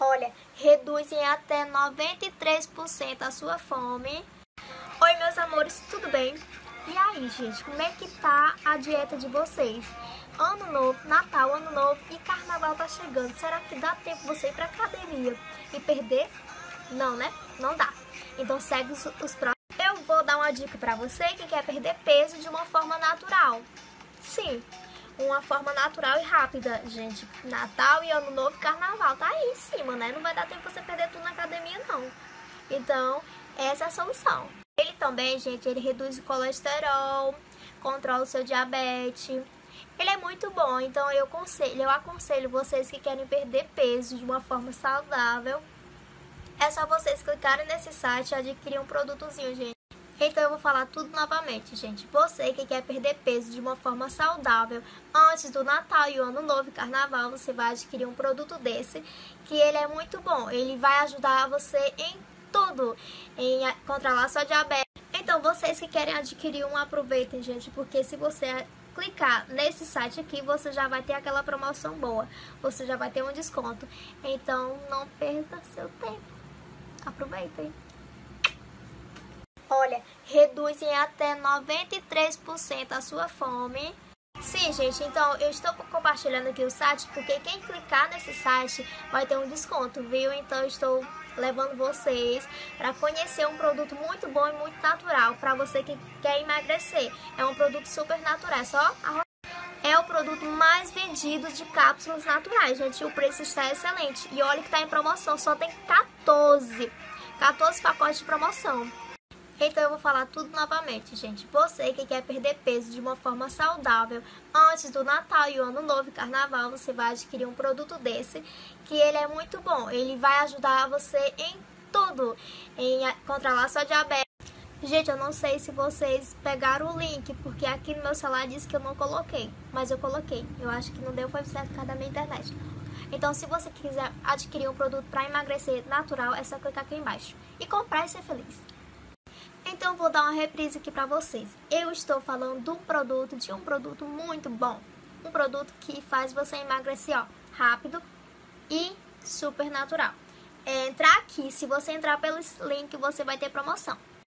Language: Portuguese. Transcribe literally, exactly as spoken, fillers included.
Olha, reduz em até noventa e três por cento a sua fome. Oi, meus amores, tudo bem? E aí, gente, como é que tá a dieta de vocês? Ano novo, Natal, Ano Novo e Carnaval tá chegando. Será que dá tempo você ir pra academia e perder? Não, né? Não dá. Então segue os, os próximos. Eu vou dar uma dica pra você que quer perder peso de uma forma natural. Sim, uma forma natural e rápida, gente. Natal e Ano Novo e Carnaval tá aí em cima, né? Não vai dar tempo você perder tudo na academia, não. Então, essa é a solução. Ele também, gente, ele reduz o colesterol, controla o seu diabetes. Ele é muito bom, então eu aconselho, eu aconselho vocês que querem perder peso de uma forma saudável. É só vocês clicarem nesse site e adquirir um produtozinho, gente. Então eu vou falar tudo novamente, gente. Você que quer perder peso de uma forma saudável antes do Natal e o Ano Novo e Carnaval, você vai adquirir um produto desse, que ele é muito bom. Ele vai ajudar você em tudo, em controlar sua diabetes. Então vocês que querem adquirir um, aproveitem, gente, porque se você clicar nesse site aqui, você já vai ter aquela promoção boa, você já vai ter um desconto. Então não perca seu tempo, aproveitem. Olha, reduz em até noventa e três por cento a sua fome. Sim, gente, então eu estou compartilhando aqui o site porque quem clicar nesse site vai ter um desconto, viu? Então eu estou levando vocês para conhecer um produto muito bom e muito natural para você que quer emagrecer. É um produto super natural, é só arroz. É o produto mais vendido de cápsulas naturais, gente. O preço está excelente. E olha que está em promoção, só tem quatorze pacotes de promoção. Então eu vou falar tudo novamente, gente. Você que quer perder peso de uma forma saudável antes do Natal e o Ano Novo e Carnaval, você vai adquirir um produto desse, que ele é muito bom. Ele vai ajudar você em tudo, em controlar sua diabetes. Gente, eu não sei se vocês pegaram o link, porque aqui no meu celular diz que eu não coloquei, mas eu coloquei. Eu acho que não deu, foi certo por causa da minha internet. Então, se você quiser adquirir um produto para emagrecer natural, é só clicar aqui embaixo e comprar e ser feliz. Então, vou dar uma reprise aqui pra vocês. Eu estou falando de um produto, de um produto muito bom. Um produto que faz você emagrecer, ó, rápido e super natural. É, entrar aqui, se você entrar pelo link, você vai ter promoção.